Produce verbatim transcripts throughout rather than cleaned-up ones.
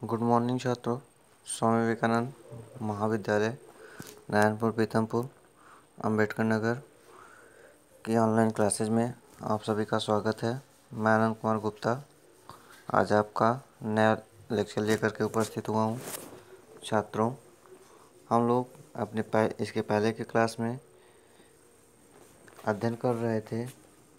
Good morning छात्रों। स्वामी विवेकानंद महाविद्यालय नारायणपुर पीतमपुर अंबेडकर नगर की ऑनलाइन क्लासेज में आप सभी का स्वागत है। मैं आनंद कुमार गुप्ता आज आपका नया लेक्चर लेकर के उपस्थित हुआ हूँ। छात्रों, हम लोग अपने पह, इसके पहले के क्लास में अध्ययन कर रहे थे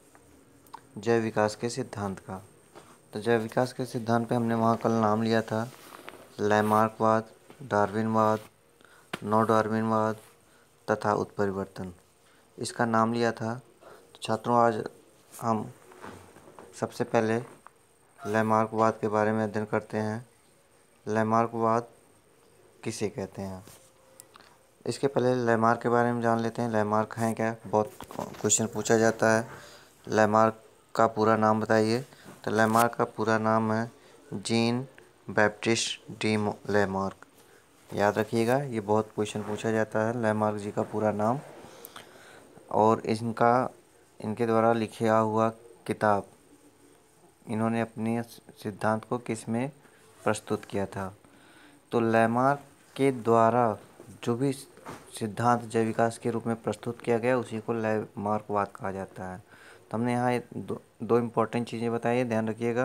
जैव विकास के सिद्धांत का। तो जैव विकास के सिद्धांत पे हमने वहाँ कल नाम लिया था लैमार्कवाद, डार्विनवाद, नौ डार्विनवाद तथा उत्परिवर्तन, इसका नाम लिया था। तो छात्रों, आज हम सबसे पहले लैमार्कवाद के बारे में अध्ययन करते हैं। लैमार्कवाद किसे कहते हैं, इसके पहले लैमार्क के बारे में जान लेते हैं। लैमार्क हैं क्या, बहुत क्वेश्चन पूछा जाता है। लैमार्क का पूरा नाम बताइए। तो लैमार्क का पूरा नाम है जीन बैप्टिस्ट डी लैमार्क। याद रखिएगा, ये बहुत क्वेश्चन पूछा जाता है लैमार्क जी का पूरा नाम। और इनका इनके द्वारा लिखा हुआ किताब, इन्होंने अपने सिद्धांत को किस में प्रस्तुत किया था। तो लैमार्क के द्वारा जो भी सिद्धांत जैव विकास के रूप में प्रस्तुत किया गया उसी को लैमार्कवाद कहा जाता है। तो हमने यहाँ दो, दो इम्पोर्टेंट चीज़ें बताई है, ध्यान रखिएगा।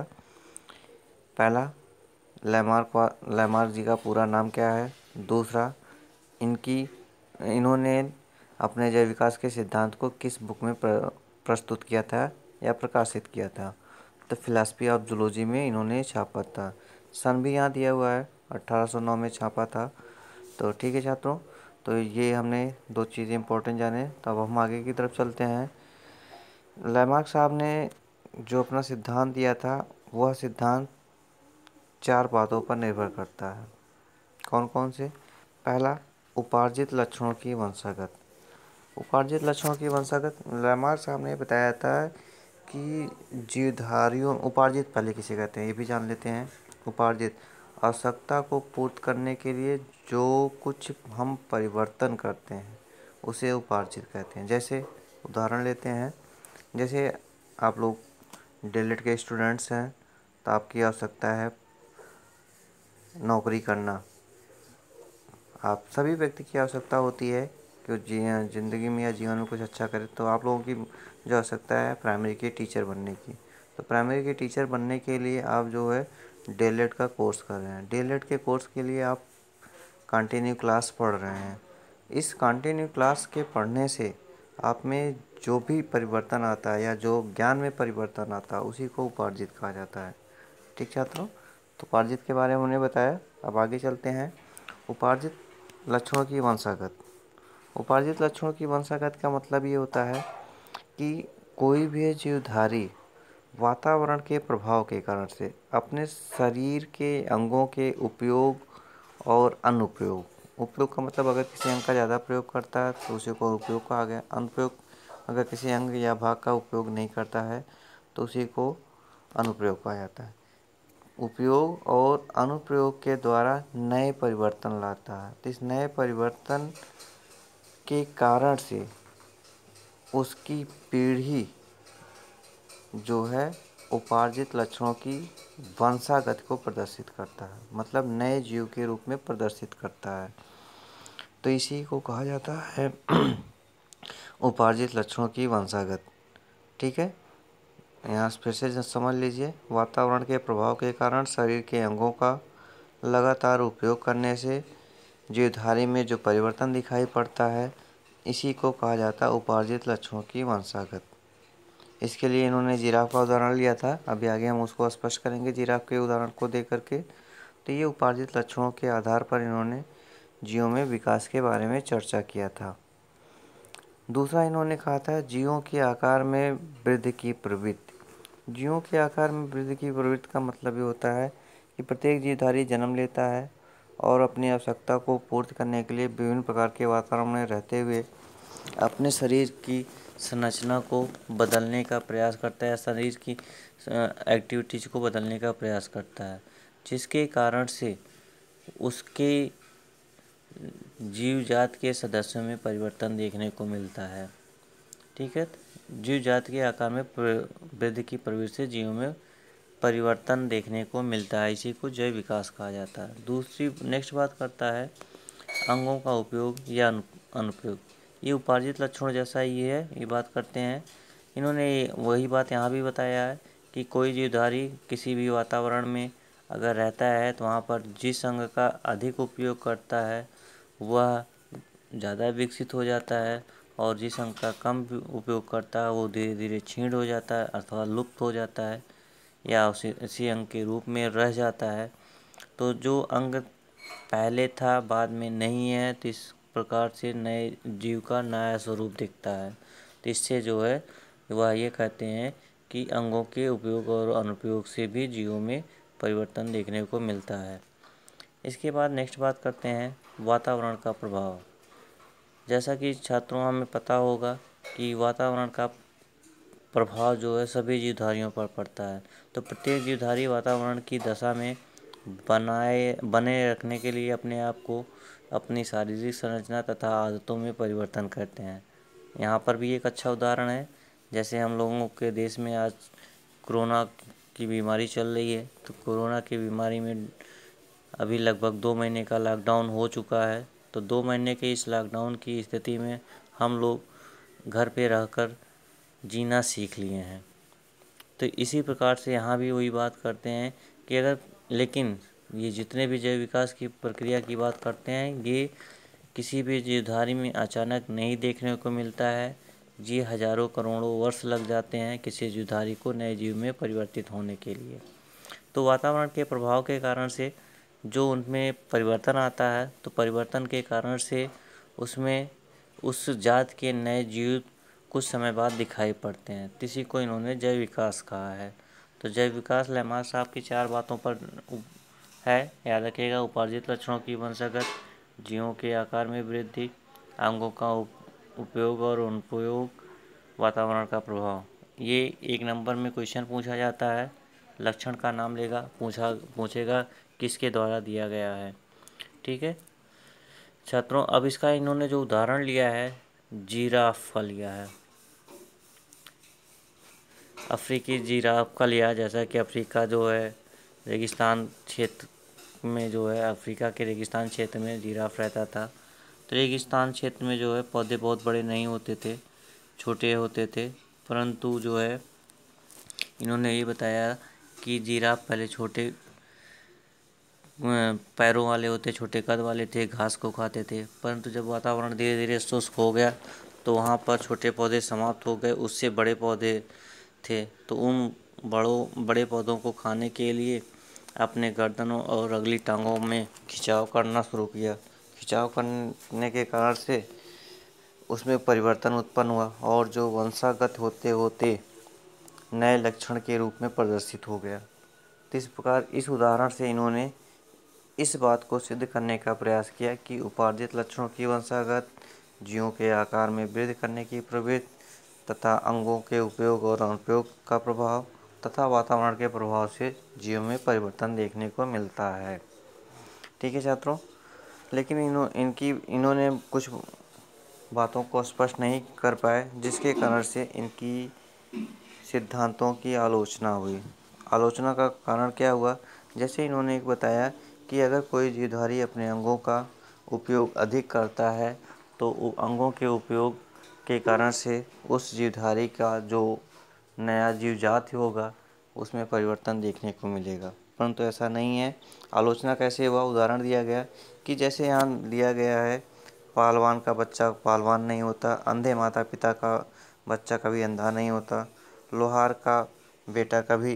पहला, लैमार्क लैमार्क जी का पूरा नाम क्या है। दूसरा, इनकी इन्होंने अपने जैव विकास के सिद्धांत को किस बुक में प्र, प्रस्तुत किया था या प्रकाशित किया था। तो फिलॉसफी ऑफ जूलॉजी में इन्होंने छापा था। सन भी यहाँ दिया हुआ है, अठारह सौ नौ में छापा था। तो ठीक है छात्रों, तो ये हमने दो चीज़ें इंपॉर्टेंट जाने। तब हम आगे की तरफ चलते हैं। लैमार्क साहब ने जो अपना सिद्धांत दिया था वह सिद्धांत चार बातों पर निर्भर करता है। कौन कौन से। पहला, उपार्जित लक्षणों की वंशागत। उपार्जित लक्षणों की वंशागत लैमार्क साहब ने बताया था कि जीवधारियों, उपार्जित पहले किसे कहते हैं ये भी जान लेते हैं। उपार्जित, आवश्यकता को पूर्ति करने के लिए जो कुछ हम परिवर्तन करते हैं उसे उपार्जित कहते हैं। जैसे उदाहरण लेते हैं, जैसे आप लोग डीएलएड के स्टूडेंट्स हैं तो आपकी आवश्यकता है नौकरी करना। आप सभी व्यक्ति की आवश्यकता होती है कि जी ज़िंदगी में या जीवन में कुछ अच्छा करे। तो आप लोगों की जो आवश्यकता है प्राइमरी के टीचर बनने की। तो प्राइमरी के टीचर बनने के लिए आप जो है डीएलएड का कोर्स कर रहे हैं। डीएलएड के कोर्स के लिए आप कंटिन्यू क्लास पढ़ रहे हैं। इस कंटिन्यू क्लास के पढ़ने से आप में जो भी परिवर्तन आता है या जो ज्ञान में परिवर्तन आता है उसी को उपार्जित कहा जाता है। ठीक छात्रों, तो उपार्जित के बारे में उन्हें बताया। अब आगे चलते हैं। उपार्जित लक्षणों की वंशागत। उपार्जित लक्षणों की वंशागत का मतलब ये होता है कि कोई भी जीवधारी वातावरण के प्रभाव के कारण से अपने शरीर के अंगों के उपयोग और अनुप्रयोग, उपयोग का मतलब अगर किसी अंग का ज़्यादा प्रयोग करता है तो उसी को उपयोग कहा गया। अनुप्रयोग, अगर किसी अंग या भाग का उपयोग नहीं करता है तो उसी को अनुप्रयोग कहा जाता है। उपयोग और अनुप्रयोग के द्वारा नए परिवर्तन लाता है। तो इस नए परिवर्तन के कारण से उसकी पीढ़ी जो है उपार्जित लक्षणों की वंशागत को प्रदर्शित करता है, मतलब नए जीव के रूप में प्रदर्शित करता है। तो इसी को कहा जाता है उपार्जित लक्षणों की वंशागत। ठीक है, यहाँ फिर से समझ लीजिए। वातावरण के प्रभाव के कारण शरीर के अंगों का लगातार उपयोग करने से जीवधारी में जो परिवर्तन दिखाई पड़ता है इसी को कहा जाता है उपार्जित लक्षणों की वंशागत। इसके लिए इन्होंने जिराफ का उदाहरण लिया था, अभी आगे हम उसको स्पष्ट करेंगे जिराफ के उदाहरण को दे करके। तो ये उपार्जित लक्षणों के आधार पर इन्होंने जीवों में विकास के बारे में चर्चा किया था। दूसरा, इन्होंने कहा था जीवों के आकार में वृद्धि की प्रवृत्ति। जीवों के आकार में वृद्धि की प्रवृत्ति का मतलब ये होता है कि प्रत्येक जीवधारी जन्म लेता है और अपनी आवश्यकता को पूर्ति करने के लिए विभिन्न प्रकार के वातावरण में रहते हुए अपने शरीर की संरचना को बदलने का प्रयास करता है, शरीर की एक्टिविटीज़ को बदलने का प्रयास करता है, जिसके कारण से उसके जीव जात के सदस्यों में परिवर्तन देखने को मिलता है। ठीक है, जीव जात के आकार में वृद्धि की प्रवृत्ति से जीवों में परिवर्तन देखने को मिलता है। इसी को जैव विकास कहा जाता है। दूसरी नेक्स्ट बात करता है अंगों का उपयोग या अनुपयोग। ये उपार्जित लक्षण जैसा ही है, ये बात करते हैं। इन्होंने वही बात यहाँ भी बताया है कि कोई जीवधारी किसी भी वातावरण में अगर रहता है तो वहाँ पर जिस अंग का अधिक उपयोग करता है वह ज़्यादा विकसित हो जाता है, और जिस अंग का कम उपयोग करता है वो धीरे धीरे क्षीण हो जाता है अथवा लुप्त हो जाता है या उसी इसी अंग के रूप में रह जाता है। तो जो अंग पहले था बाद में नहीं है, तो इस प्रकार से नए जीव का नया स्वरूप दिखता है। तो इससे जो है वह ये कहते हैं कि अंगों के उपयोग और अनुपयोग से भी जीवों में परिवर्तन देखने को मिलता है। इसके बाद नेक्स्ट बात करते हैं वातावरण का प्रभाव। जैसा कि छात्रों हमें पता होगा कि वातावरण का प्रभाव जो है सभी जीवधारियों पर पड़ता है। तो प्रत्येक जीवधारी वातावरण की दशा में बनाए बने रखने के लिए अपने आप को अपनी शारीरिक संरचना तथा आदतों में परिवर्तन करते हैं। यहाँ पर भी एक अच्छा उदाहरण है, जैसे हम लोगों के देश में आज कोरोना की बीमारी चल रही है। तो कोरोना की बीमारी में अभी लगभग दो महीने का लॉकडाउन हो चुका है। तो दो महीने के इस लॉकडाउन की स्थिति में हम लोग घर पे रहकर जीना सीख लिए हैं। तो इसी प्रकार से यहाँ भी वही बात करते हैं कि अगर लेकिन ये जितने भी जैव विकास की प्रक्रिया की बात करते हैं ये किसी भी जीवधारी में अचानक नहीं देखने को मिलता है। ये हजारों करोड़ों वर्ष लग जाते हैं किसी जीवधारी को नए जीव में परिवर्तित होने के लिए। तो वातावरण के प्रभाव के कारण से जो उनमें परिवर्तन आता है, तो परिवर्तन के कारण से उसमें उस जात के नए जीव कुछ समय बाद दिखाई पड़ते हैं। इसी को इन्होंने जैव विकास कहा है। तो जैव विकास लेमार्क साहब की चार बातों पर है, याद रखिएगा। उपार्जित लक्षणों की वंशागत, जीवों के आकार में वृद्धि, अंगों का उपयोग और अनुपयोग, वातावरण का प्रभाव। ये एक नंबर में क्वेश्चन पूछा जाता है, लक्षण का नाम लेगा, पूछा पूछेगा किसके द्वारा दिया गया है। ठीक है छात्रों, अब इसका इन्होंने जो उदाहरण लिया है जिराफ का लिया है, अफ्रीकी जिराफ का लिया। जैसा कि अफ्रीका जो है रेगिस्तान क्षेत्र में जो है अफ्रीका के रेगिस्तान क्षेत्र में जिराफ रहता था। तो रेगिस्तान क्षेत्र में जो है पौधे बहुत बड़े नहीं होते थे, छोटे होते थे। परंतु जो है इन्होंने ये बताया कि जिराफ पहले छोटे पैरों वाले होते, छोटे कद वाले थे, घास को खाते थे। परंतु जब वातावरण धीरे धीरे शुष्क हो गया तो वहाँ पर छोटे पौधे समाप्त हो गए, उससे बड़े पौधे थे। तो उन बड़ों बड़े पौधों को खाने के लिए अपने गर्दनों और अगली टांगों में खिंचाव करना शुरू किया। खिंचाव करने के कारण से उसमें परिवर्तन उत्पन्न हुआ और जो वंशागत होते होते नए लक्षण के रूप में प्रदर्शित हो गया। तो इस प्रकार इस उदाहरण से इन्होंने इस बात को सिद्ध करने का प्रयास किया कि उपार्जित लक्षणों की वंशागत, जीवों के आकार में वृद्धि करने की प्रवृत्ति तथा अंगों के उपयोग और अनुपयोग का प्रभाव तथा वातावरण के प्रभाव से जीवों में परिवर्तन देखने को मिलता है। ठीक है छात्रों, लेकिन इन्हों इनकी इन्होंने कुछ बातों को स्पष्ट नहीं कर पाए, जिसके कारण से इनकी सिद्धांतों की आलोचना हुई। आलोचना का कारण क्या हुआ? जैसे इन्होंने एक बताया कि अगर कोई जीवधारी अपने अंगों का उपयोग अधिक करता है तो अंगों के उपयोग के कारण से उस जीवधारी का जो नया जीव जाति होगा उसमें परिवर्तन देखने को मिलेगा। परंतु ऐसा नहीं है। आलोचना कैसे हुआ? उदाहरण दिया गया कि जैसे यहाँ दिया गया है, पहलवान का बच्चा पहलवान नहीं होता, अंधे माता पिता का बच्चा कभी अंधा नहीं होता, लोहार का बेटा कभी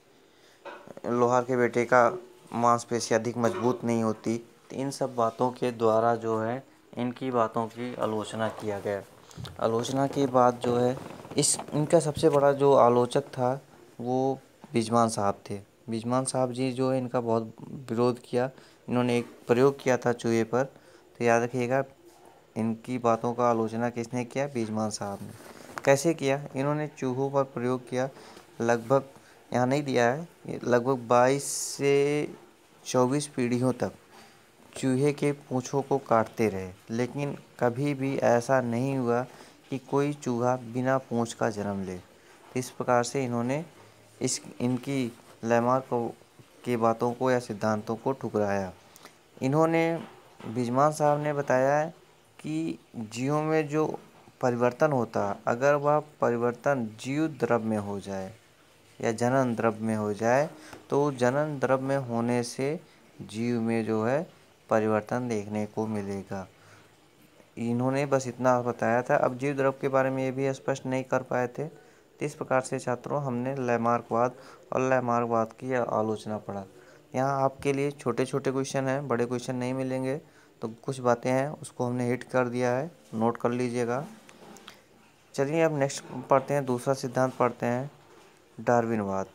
लोहार के बेटे का मांसपेशी अधिक मजबूत नहीं होती। तो इन सब बातों के द्वारा जो है इनकी बातों की आलोचना किया गया। आलोचना के बाद जो है इस इनका सबसे बड़ा जो आलोचक था वो बिजमान साहब थे। बिजमान साहब जी जो है इनका बहुत विरोध किया। इन्होंने एक प्रयोग किया था चूहे पर। तो याद रखिएगा, इनकी बातों का आलोचना किसने किया? बिजमान साहब ने। कैसे किया? इन्होंने चूहों पर प्रयोग किया। लगभग यहाँ नहीं दिया है, लगभग बाईस से चौबीस पीढ़ियों तक चूहे के पूँछों को काटते रहे, लेकिन कभी भी ऐसा नहीं हुआ कि कोई चूहा बिना पूँछ का जन्म ले। इस प्रकार से इन्होंने इस इनकी लैमार्क की बातों को या सिद्धांतों को ठुकराया। इन्होंने बिजमान साहब ने बताया है कि जीवों में जो परिवर्तन होता है, अगर वह परिवर्तन जीव द्रव्य में हो जाए या जनन द्रव्य में हो जाए तो जनन द्रव्य में होने से जीव में जो है परिवर्तन देखने को मिलेगा। इन्होंने बस इतना बताया था। अब जीव द्रव्य के बारे में ये भी स्पष्ट नहीं कर पाए थे। तो इस प्रकार से छात्रों हमने लैमार्कवाद और लैमार्कवाद की आलोचना पढ़ा। यहाँ आपके लिए छोटे छोटे क्वेश्चन हैं, बड़े क्वेश्चन नहीं मिलेंगे। तो कुछ बातें हैं उसको हमने हिट कर दिया है, नोट कर लीजिएगा। चलिए अब नेक्स्ट पढ़ते हैं, दूसरा सिद्धांत पढ़ते हैं, डार्विनवाद।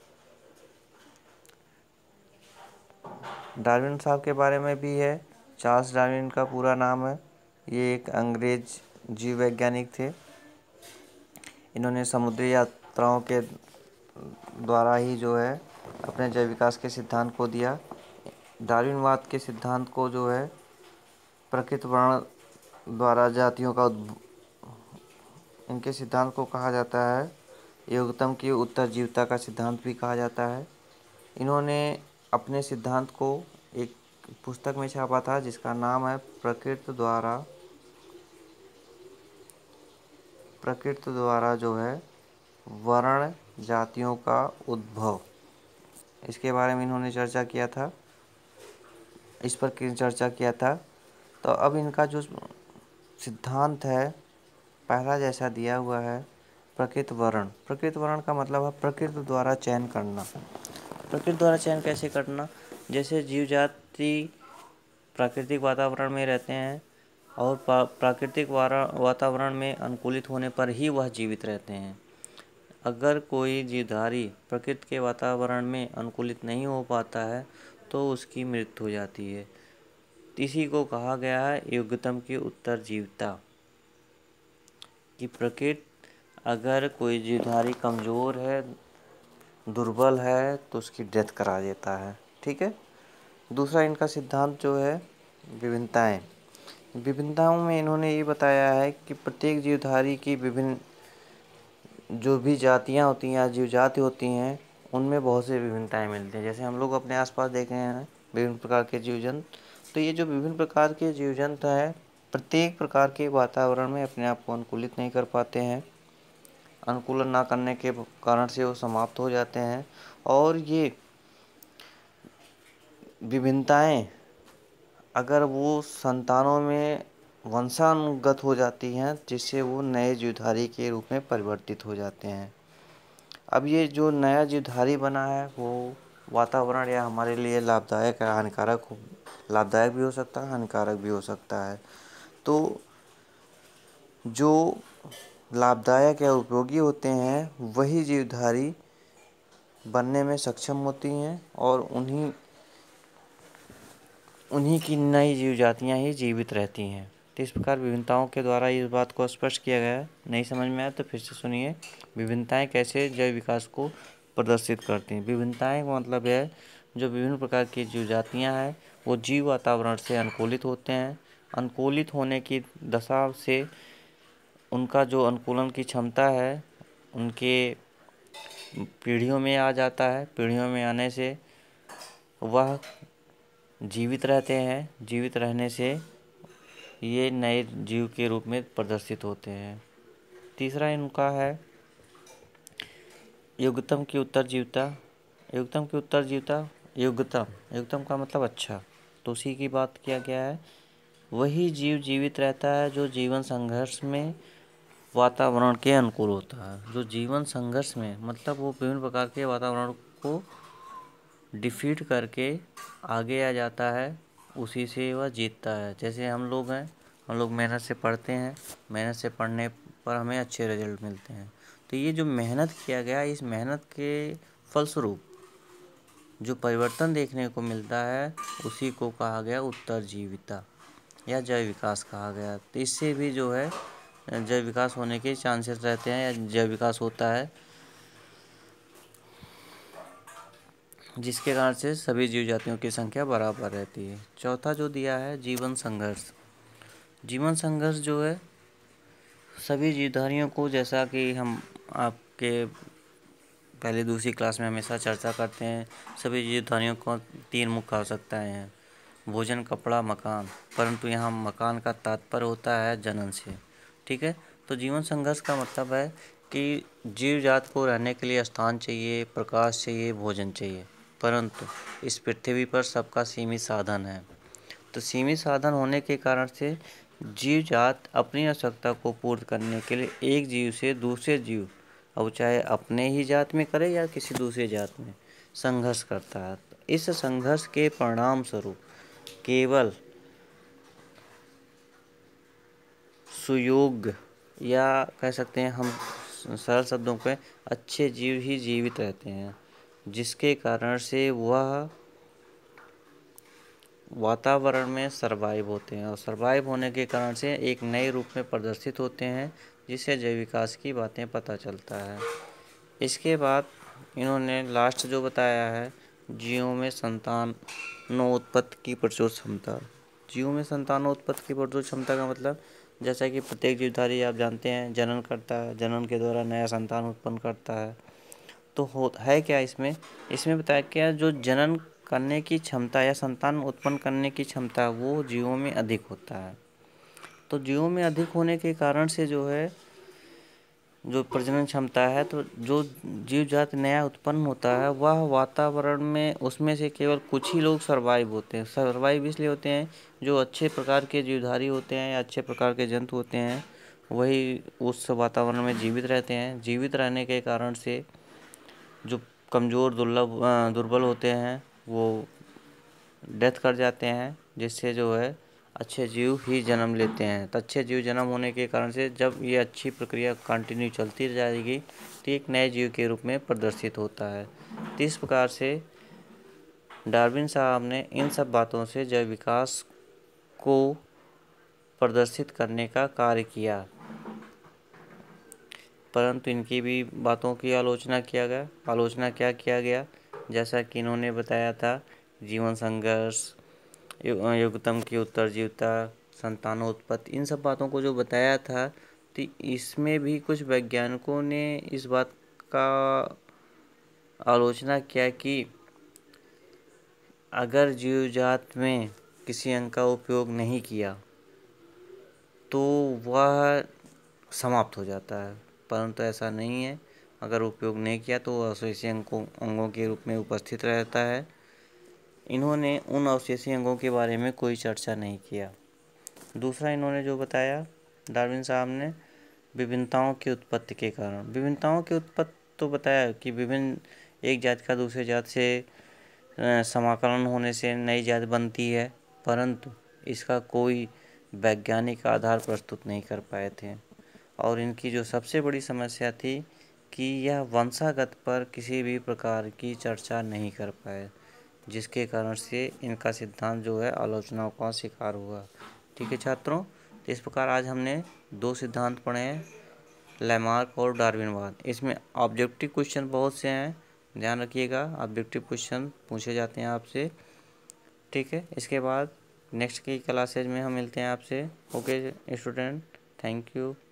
डार्विन साहब के बारे में भी है। चार्ल्स डार्विन का पूरा नाम है। ये एक अंग्रेज जीव वैज्ञानिक थे। इन्होंने समुद्री यात्राओं के द्वारा ही जो है अपने जैव विकास के सिद्धांत को दिया। डार्विनवाद के सिद्धांत को जो है प्रकृति वर्ण द्वारा जातियों का उद्भ इनके सिद्धांत को कहा जाता है योगतम की उत्तरजीविता का सिद्धांत भी कहा जाता है। इन्होंने अपने सिद्धांत को एक पुस्तक में छापा था जिसका नाम है प्रकृति द्वारा प्रकृति द्वारा जो है वर्ण जातियों का उद्भव। इसके बारे में इन्होंने चर्चा किया था, इस पर चर्चा किया था। तो अब इनका जो सिद्धांत है पहला जैसा दिया हुआ है, प्रकृति वर्ण। प्रकृति वर्ण का मतलब है प्रकृति द्वारा चयन करना। प्रकृति द्वारा चयन कैसे करना? जैसे जीव जाति प्राकृतिक वातावरण में रहते हैं और प्राकृतिक वातावरण में अनुकूलित होने पर ही वह जीवित रहते हैं। अगर कोई जीवधारी प्रकृति के वातावरण में अनुकूलित नहीं हो पाता है तो उसकी मृत्यु हो जाती है। इसी को कहा गया है योग्यतम की उत्तरजीविता, कि प्रकृति अगर कोई जीवधारी कमज़ोर है, दुर्बल है, तो उसकी डेथ करा देता है। ठीक है। दूसरा इनका सिद्धांत जो है विभिन्नताएं। विभिन्नताओं में इन्होंने ये बताया है कि प्रत्येक जीवधारी की विभिन्न जो भी जातियां होती हैं या जीव जाति होती हैं उनमें बहुत से विभिन्नताएं मिलती हैं। जैसे हम लोग अपने आसपास देख रहे हैं विभिन्न प्रकार के जीव जंतु, तो ये जो विभिन्न प्रकार के जीव जंतु हैं प्रत्येक प्रकार के वातावरण में अपने आप को अनुकूलित नहीं कर पाते हैं। अनुकूलन ना करने के कारण से वो समाप्त हो जाते हैं। और ये विभिन्नताएं अगर वो संतानों में वंशानुगत हो जाती हैं जिससे वो नए जीवधारी के रूप में परिवर्तित हो जाते हैं। अब ये जो नया जीवधारी बना है वो वातावरण या हमारे लिए लाभदायक या हानिकारक हो लाभदायक भी हो सकता है, हानिकारक भी हो सकता है। तो जो लाभदायक या उपयोगी होते हैं वही जीवधारी बनने में सक्षम होती हैं और उन्हीं उन्हीं की नई जीव जातियाँ ही जीवित रहती हैं। तो इस प्रकार विभिन्नताओं के द्वारा इस बात को स्पष्ट किया गया है। नहीं समझ में आया तो फिर से सुनिए। विभिन्नताएं कैसे जैव विकास को प्रदर्शित करती हैं। विभिन्नताएं का मतलब है जो विभिन्न प्रकार की जीव जातियाँ हैं वो जीव वातावरण से अनुकूलित होते हैं। अनुकूलित होने की दशा से उनका जो अनुकूलन की क्षमता है उनके पीढ़ियों में आ जाता है। पीढ़ियों में आने से वह जीवित रहते हैं। जीवित रहने से ये नए जीव के रूप में प्रदर्शित होते हैं। तीसरा इनका है योग्यतम की उत्तरजीविता। योग्यतम की उत्तरजीविता योग्यतम योग्यतम का मतलब अच्छा, तो उसी की बात किया गया है। वही जीव जीवित रहता है जो जीवन संघर्ष में वातावरण के अनुकूल होता है। जो जीवन संघर्ष में मतलब वो विभिन्न प्रकार के वातावरण को डिफीट करके आगे आ जाता है, उसी से वह जीतता है। जैसे हम लोग हैं, हम लोग मेहनत से पढ़ते हैं, मेहनत से पढ़ने पर हमें अच्छे रिजल्ट मिलते हैं। तो ये जो मेहनत किया गया, इस मेहनत के फलस्वरूप जो परिवर्तन देखने को मिलता है उसी को कहा गया उत्तरजीविता या जैव विकास कहा गया। तो इससे भी जो है जैव विकास होने के चांसेस रहते हैं या जैव विकास होता है, जिसके कारण से सभी जीव जातियों की संख्या बराबर रहती है। चौथा जो दिया है जीवन संघर्ष। जीवन संघर्ष जो है सभी जीवधारियों को, जैसा कि हम आपके पहले दूसरी क्लास में हमेशा चर्चा करते हैं सभी जीवधारियों को तीन मुख्य आवश्यकताएं हैं, भोजन, कपड़ा, मकान। परंतु यहाँ मकान का तात्पर्य होता है जनन से। ठीक है, तो जीवन संघर्ष का मतलब है कि जीव जात को रहने के लिए स्थान चाहिए, प्रकाश चाहिए, भोजन चाहिए। परंतु इस पृथ्वी पर सबका सीमित साधन है। तो सीमित साधन होने के कारण से जीव जात अपनी आवश्यकता को पूर्ण करने के लिए एक जीव से दूसरे जीव, अब चाहे अपने ही जात में करे या किसी दूसरे जात में, संघर्ष करता है। इस संघर्ष के परिणाम स्वरूप केवल सुयोग्य, या कह सकते हैं हम सरल शब्दों पे, अच्छे जीव ही जीवित रहते हैं, जिसके कारण से वह वातावरण में सरवाइव होते हैं और सरवाइव होने के कारण से एक नए रूप में प्रदर्शित होते हैं, जिससे जैव विकास की बातें पता चलता है। इसके बाद इन्होंने लास्ट जो बताया है, जीवों में संतानोत्पत्ति की प्रचुर क्षमता। जीवों में संतानोत्पत्ति की प्रचुर क्षमता का मतलब, जैसा कि प्रत्येक जीवधारी आप जानते हैं जनन करता है, जनन के द्वारा नया संतान उत्पन्न करता है। तो हो है क्या इसमें इसमें बताया क्या, जो जनन करने की क्षमता या संतान उत्पन्न करने की क्षमता वो जीवों में अधिक होता है। तो जीवों में अधिक होने के कारण से जो है जो प्रजनन क्षमता है, तो जो जीव जात नया उत्पन्न होता है वह वातावरण में उसमें से केवल कुछ ही लोग सरवाइव होते हैं। सरवाइव इसलिए होते हैं जो अच्छे प्रकार के जीवधारी होते हैं या अच्छे प्रकार के जंतु होते हैं, वही उस वातावरण में जीवित रहते हैं। जीवित रहने के कारण से जो कमज़ोर दुर्लभ दुर्बल होते हैं वो डेथ कर जाते हैं, जिससे जो है अच्छे जीव ही जन्म लेते हैं। तो अच्छे जीव जन्म होने के कारण से जब ये अच्छी प्रक्रिया कंटिन्यू चलती जाएगी तो एक नए जीव के रूप में प्रदर्शित होता है। तो इस प्रकार से डार्विन साहब ने इन सब बातों से जैव विकास को प्रदर्शित करने का कार्य किया, परंतु इनकी भी बातों की आलोचना किया गया आलोचना क्या किया गया जैसा कि इन्होंने बताया था, जीवन संघर्ष, युगतम की उत्तरजीविता, संतानोत्पत्ति, इन सब बातों को जो बताया था, तो इसमें भी कुछ वैज्ञानिकों ने इस बात का आलोचना किया कि अगर जीवजात में किसी अंग का उपयोग नहीं किया तो वह समाप्त हो जाता है, परंतु ऐसा नहीं है। अगर उपयोग नहीं किया तो वह अवशेषी अंगों अंगों के रूप में उपस्थित रहता है। इन्होंने उन अवशेषी अंगों के बारे में कोई चर्चा नहीं किया। दूसरा इन्होंने जो बताया डार्विन साहब ने, विभिन्नताओं की उत्पत्ति के कारण। विभिन्नताओं की उत्पत्ति तो बताया कि विभिन्न एक जात का दूसरे जात से समाकलन होने से नई जात बनती है, परंतु इसका कोई वैज्ञानिक आधार प्रस्तुत नहीं कर पाए थे। और इनकी जो सबसे बड़ी समस्या थी कि यह वंशागत पर किसी भी प्रकार की चर्चा नहीं कर पाए, जिसके कारण से इनका सिद्धांत जो है आलोचनाओं का शिकार हुआ। ठीक है छात्रों, तो इस प्रकार आज हमने दो सिद्धांत पढ़े हैं, लैमार्क और डार्विनवाद। इसमें ऑब्जेक्टिव क्वेश्चन बहुत से हैं, ध्यान रखिएगा, ऑब्जेक्टिव क्वेश्चन पूछे जाते हैं आपसे। ठीक है, इसके बाद नेक्स्ट की क्लासेज में हम मिलते हैं आपसे। Okay student, thank you.